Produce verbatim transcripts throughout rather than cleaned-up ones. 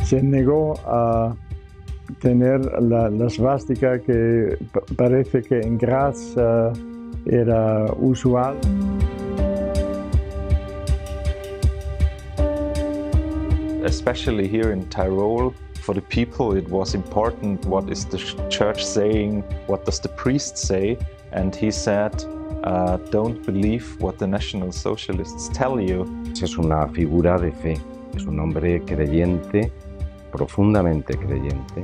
se negó a tener la, la svástica que parece que en Graz uh, era usual. Especially here in Tyrol, for the people it was important what is the church saying, what does the priest say, and he said, uh, don't believe what the National Socialists tell you. Es una figura de fe, es un hombre creyente, profundamente creyente.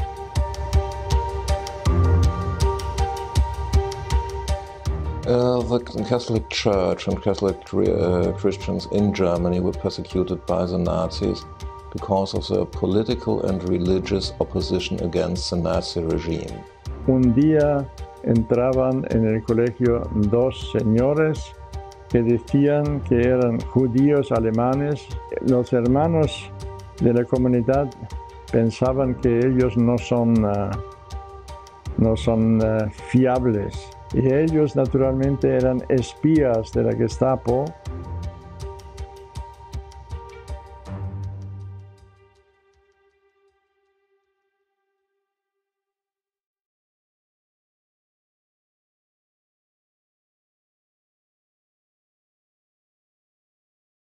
Uh, the Catholic Church and Catholic uh, Christians in Germany were persecuted by the Nazis because of their political and religious opposition against the Nazi regime. Un día entraban en el colegio dos señores que decían que eran judíos alemanes. Los hermanos de la comunidad pensaban que ellos no son, uh, no son uh, fiables. Y ellos naturalmente eran espías de la Gestapo